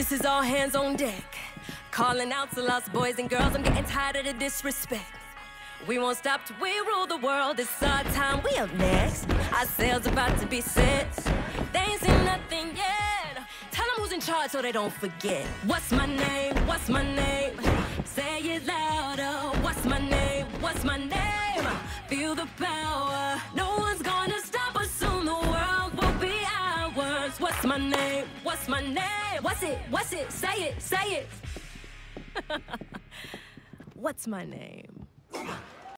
This is all hands on deck. Calling out to lost boys and girls, I'm getting tired of the disrespect. We won't stop till we rule the world. It's our time, we up next. Our sails about to be set. They ain't seen nothing yet. Tell them who's in charge so they don't forget. What's my name? What's my name? Say it louder. What's my name? What's my name? Feel the power. No one's gonna stop us soon. The world will be ours. What's my name? What's my name? What's it? What's it? Say it. Say it. What's my name?